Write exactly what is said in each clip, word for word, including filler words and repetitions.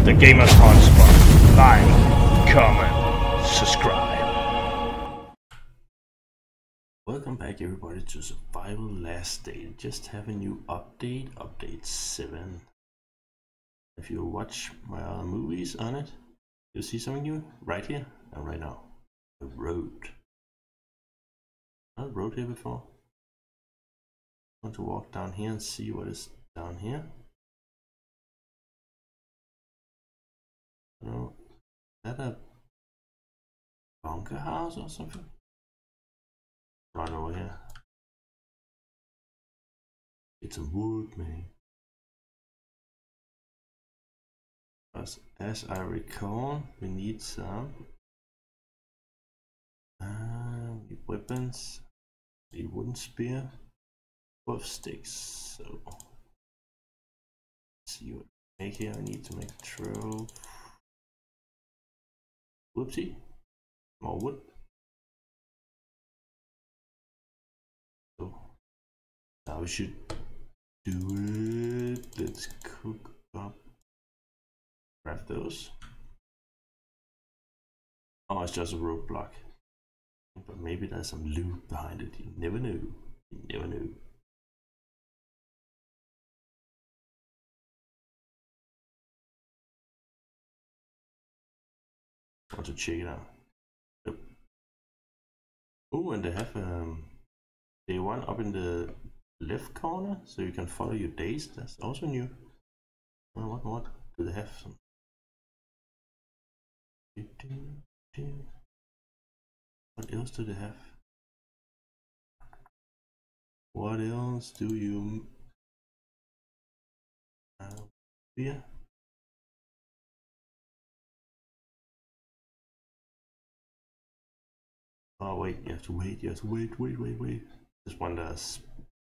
The Gamers Hotspot. Like, comment, subscribe. Welcome back everybody to Survival Last Day. Just have a new update, update seven. If you watch my other movies on it, you'll see something new right here and right now. A road. Not a road here before. I want to walk down here and see what is down here. No, is that a bunker house or something? Run over here. It's a wood, man. As, as I recall, we need some uh, we need weapons. We need wooden spear, both sticks. So let's see what I make here. I need to make a trove. Whoopsie, more wood. So now we should do it. Let's cook up. Craft those. Oh, it's just a roadblock. But maybe there's some loot behind it. You never know. You never know. I want to check it out. Yep. Oh, and they have um, day one up in the left corner, so you can follow your days. That's also new. Oh, what what do they have? Some. What else do they have? What else do you have here? Oh wait, you have to wait, you have to wait, wait, wait, wait. This one does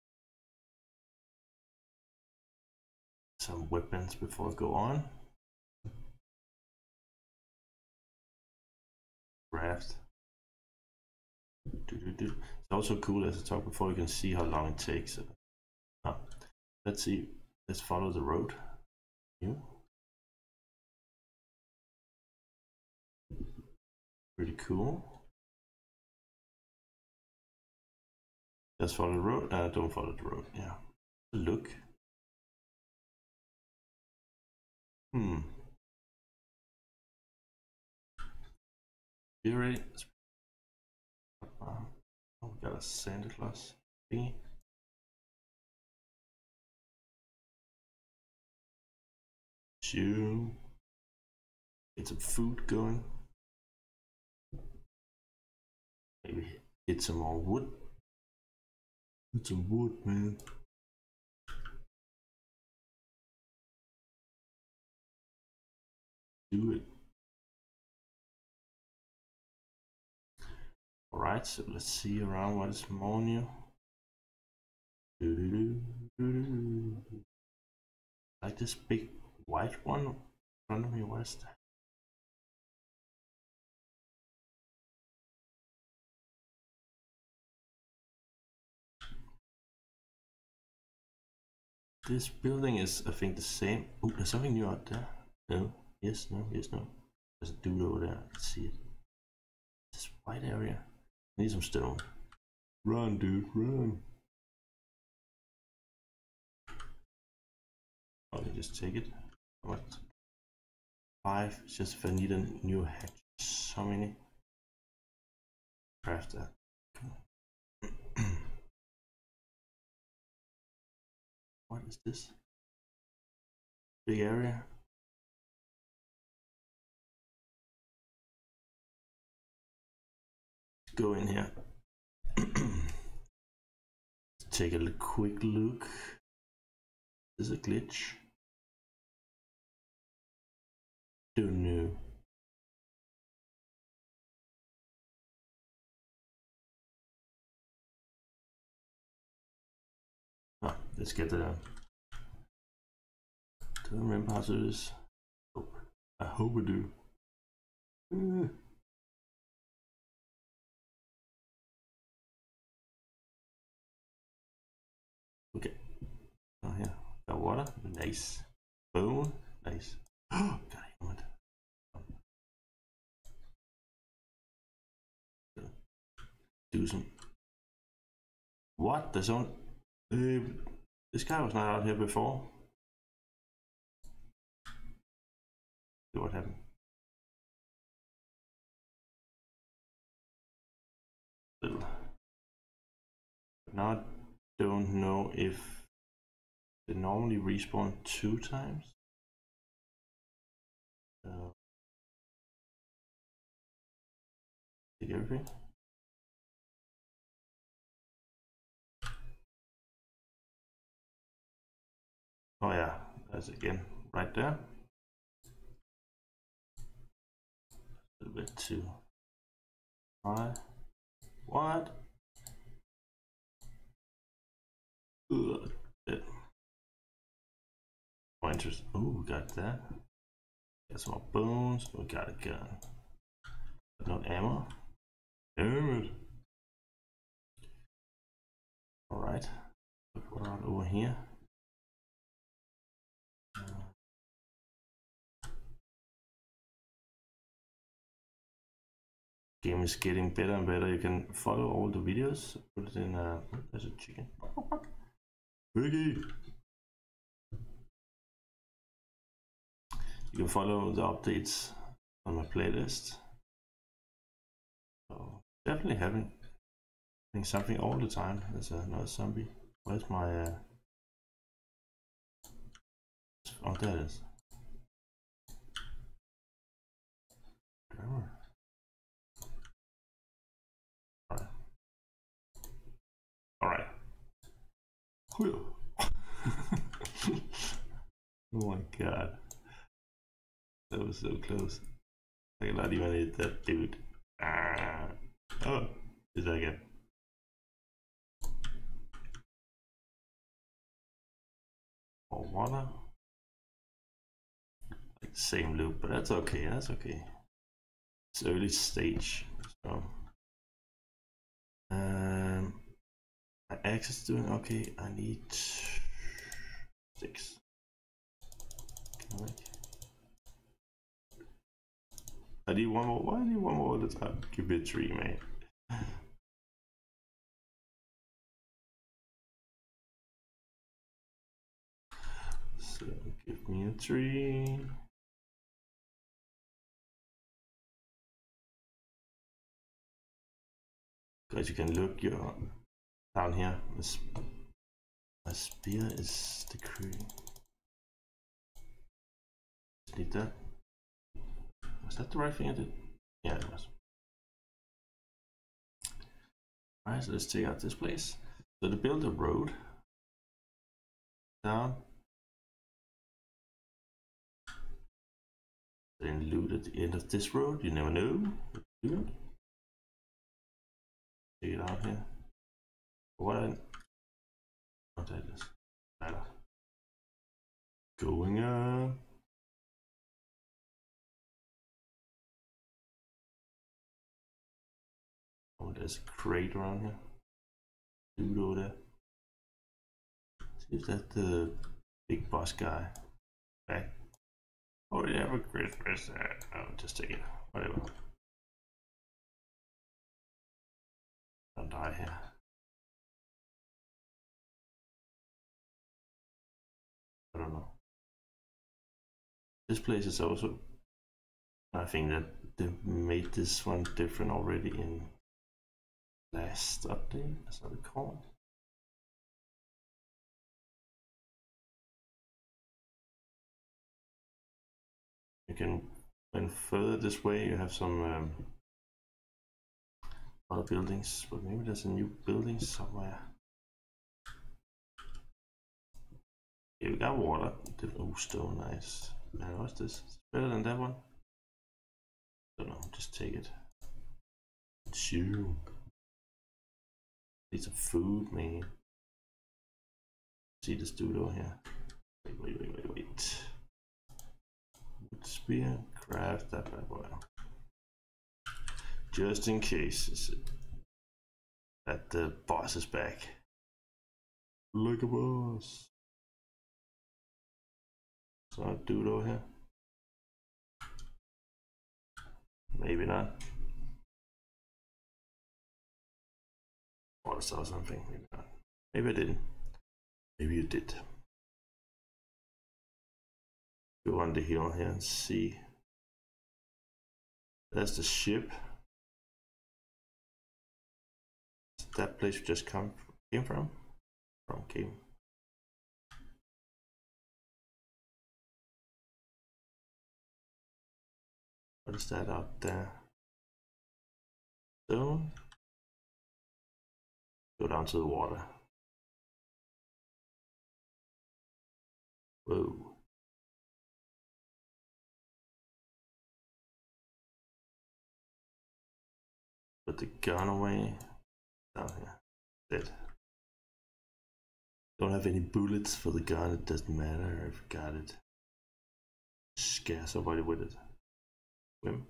some weapons before I go on. Craft. It's also cool, as I talked before, you can see how long it takes. Oh, let's see, let's follow the road. You. Pretty cool. Just follow the road. Uh, don't follow the road. Yeah. Look. Hmm. You ready? Uh, oh, we got a Santa Claus thingy. Chew. Get some food going. Maybe hit some more wood. Hit some wood, man. Do it. Alright, so let's see around what is more new. Doo -doo -doo, doo -doo -doo. Like this big white one in front of me. What is that? This building is, I think, the same. Oh, there's something new out there. No, yes, no, yes, no. There's a dude over there. I can see it. This white area. I need some stone. Run, dude, run. Oh, you just take it. What? Five. It's just if I need a new hatch. How many? Craft that. What is this? Big area. Let's go in here. Take a quick look. Is this a glitch? Don't know. Ah, let's get the. Do I remember how to do this? Oh, I hope I do. Uh. Okay. Oh yeah, got water. Nice. Bone. Nice. Oh, got it. do some. What? There's only. Uh, this guy was not out here before. See what happened. Little. Now I don't know if they normally respawn two times. Uh, take everything. Oh yeah, that's again right there. A little bit too high. What? Ugh. Bit. More interest. Oh, we got that. Got some more bones. We got a gun. But no ammo. Damn it. Alright. Look around over here. Game is getting better and better. You can follow all the videos. Put it in. Uh, oh, there's a chicken. Piggy. You can follow the updates on my playlist. So definitely having, having something all the time. There's another zombie. Where's my? Uh... Oh, there it is. Alright. Alright. Oh my god. That was so close. I cannot even hit that dude. Ah. Oh, is that again? More water. Like the same loop, but that's okay. That's okay. It's early stage, so. Um, my axe is doing okay. I need six. I need one more. Why do I need one more all the time? Give me a tree, man. So give me a tree. Guys, you can look your down here. This, my spear is decreasing. Need that. Was that the right thing I did? Yeah, it was. Alright, so let's take out this place. So to build a road down, then loot at the end of this road. You never know. Take it out here. What? I... Oh, that is better. Going up. Oh, there's a crate around here. Dude over there. See if that's the big boss guy. Back. Oh, yeah, have a Christmas. Uh, oh, just take it. Whatever. Don't die here. I don't know. This place is also. I think that they made this one different already in last update, as I recall. You can, when further this way, you have some um, other buildings, but maybe there's a new building somewhere. Here we got water. Oh, stone, nice. Man, what's this? It's better than that one. Don't know, just take it. Chew. Need some food, man. See this dude over here. Wait, wait, wait, wait, wait. Wood spear, craft that bad boy. Just in case that the boss is back. Like a boss. So a dude over here. Maybe not. I saw something. Maybe not. Maybe I didn't. Maybe you did. Go on the hill here and see. There's the ship. Is that place we just come came from? From came. What is that out there? Stone. Go down to the water. Whoa. Put the gun away. Down here. Dead. Don't have any bullets for the gun, it doesn't matter if I got it. Scare somebody with it. Swim.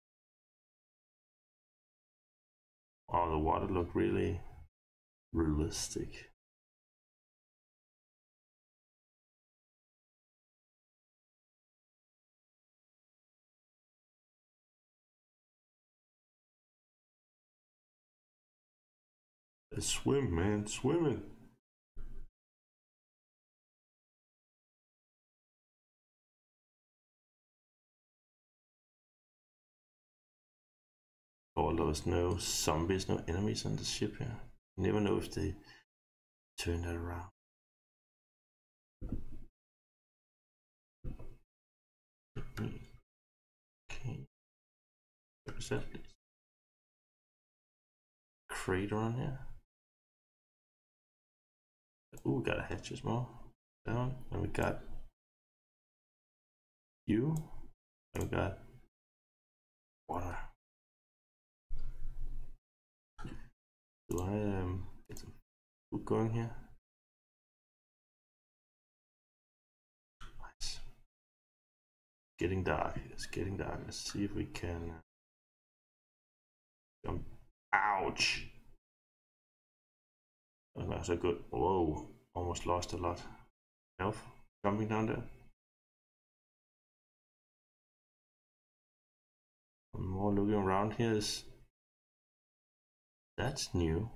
Oh, the water looked really realistic. Let's swim, man, swimming. Oh, there was no zombies, no enemies on the ship here. You never know if they turn that around. Okay. What is that, please? Crate around here. Ooh, we got a hatch as well. Down. And we got you. And we got water. Do I um, get some food going here? Nice. Getting dark. It's getting dark. Let's see if we can jump. Ouch! That's not so good. Whoa! Almost lost a lot. Health jumping down there. More looking around here is. That's new.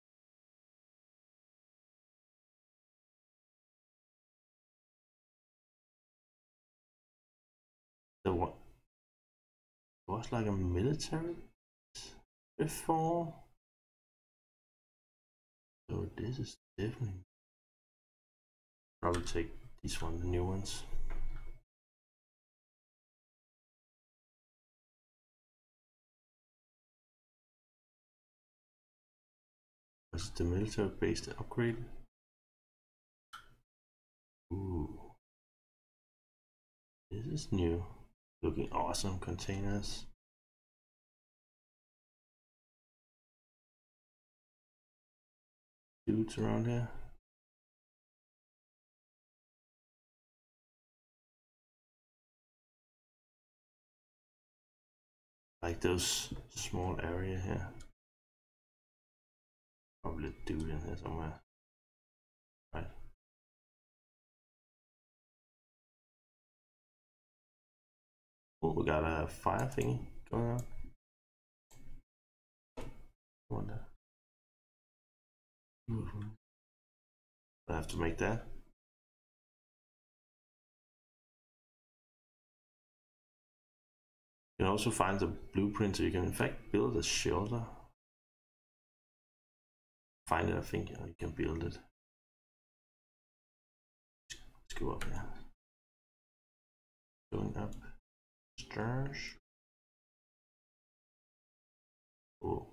The one was like a military before. So this is definitely probably take these one, the new ones. Was it the military based upgrade? Ooh. This is new. Looking awesome. Containers. Dudes around here. Like those small area here. Probably a dude in here somewhere. Right. Oh, we got a fire thingy going on. Wonder. Mm-hmm. I have to make that. You can also find the blueprint, so you can in fact build a shelter. Find it, I think you can build it. Let's go up here. Going up. Stairs. Oh.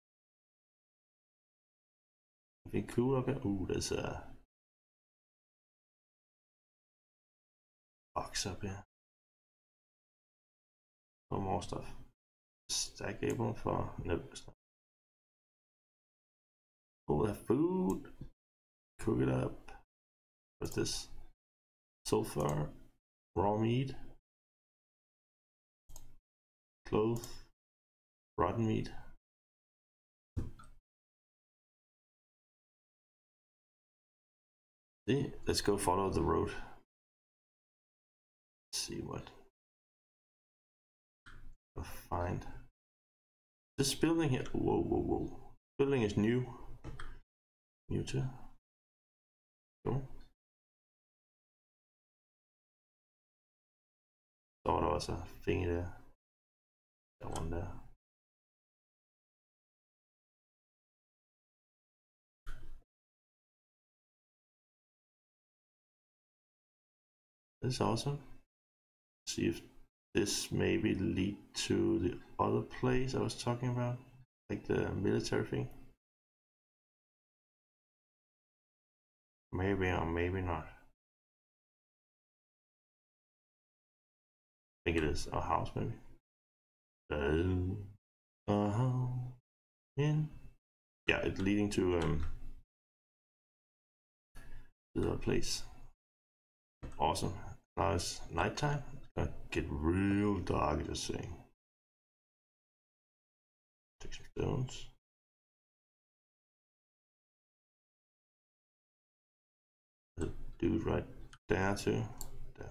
Anything cool up here? Ooh, there's a box up here. No more stuff. Stackable for no stuff. Oh, that food. Cook it up. What's this? Sulfur. Raw meat. Clothes. Rotten meat. See, let's go follow the road. Let's see what I'll find. This building here. Whoa, whoa, whoa. Building is new. You too. Cool. Thought there was a thingy there. That one there. This is awesome. See if this maybe lead to the other place I was talking about, like the military thing. Maybe or maybe not. I think it is a house, maybe. Uh, uh-huh. In. Yeah, it's leading to um the place. Awesome. Now it's nighttime. It's gonna get real dark, just saying. Take some stones. The dude right there too. There.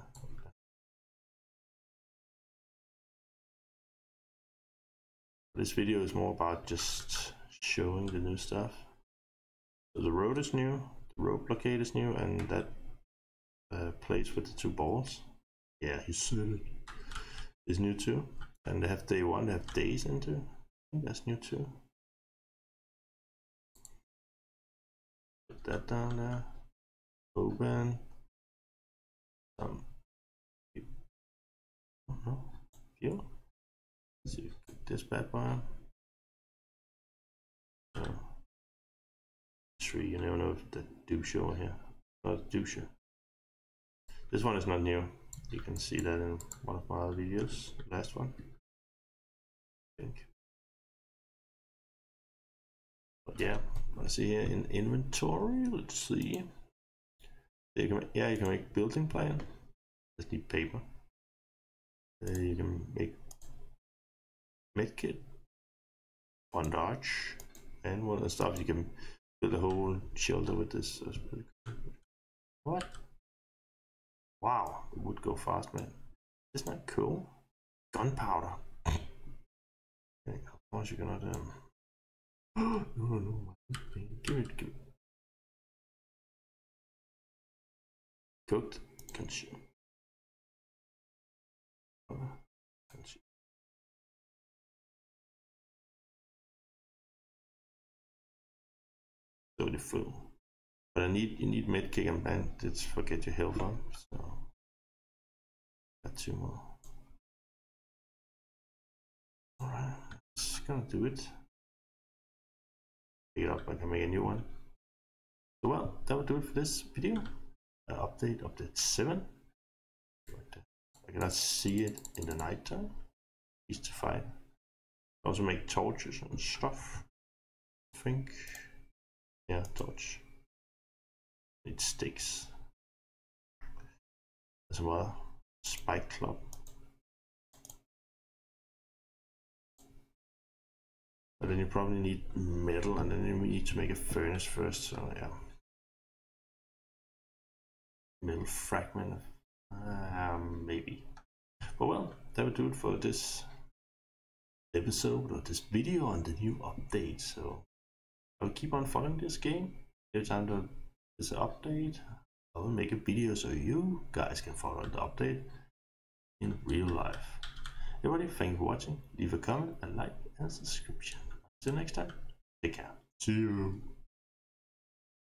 This video is more about just showing the new stuff. So the road is new, the road blockade is new, and that uh, place with the two balls. Yeah, he said it. Is new too. And they have day one, they have days into. I think that's new too. Put that down there. Open. Um, I don't know. Fuel. Let's see, put this bad boy on. Oh. Tree, you never know if the douche over here. Not douche. This one is not new. You can see that in one of my other videos. Last one. I think. But yeah, I see here in inventory. Let's see. You can, yeah, you can make building plan. Just need paper. Uh, you can make medkit, bondage, and one of the stuff you can build a whole shelter with this. That's pretty cool. What? Wow, it would go fast, man. Isn't that cool? Gunpowder. Okay, of course you cannot. Um... no, no, no. Give it, give it. Cooked, consume. Consume. So the full. But I need you need medkit and bandits for get your health on. So got two more. Alright, it's gonna do it. Pick it up, I can make a new one. So well, that would do it for this video. Uh, update, update seven. I cannot see it in the nighttime. Easy to find. Also make torches and stuff. I think. Yeah, torch. Need sticks. As well. Spike club. But then you probably need metal, and then you need to make a furnace first. So yeah. Metal fragment. Um, maybe. But well, that would do it for this episode or this video on the new update. So I'll keep on following this game. Every time there's an update, I will make a video so you guys can follow the update in real life. Everybody, thank you for watching. Leave a comment, a like, and a subscription. Until next time, take care. See you.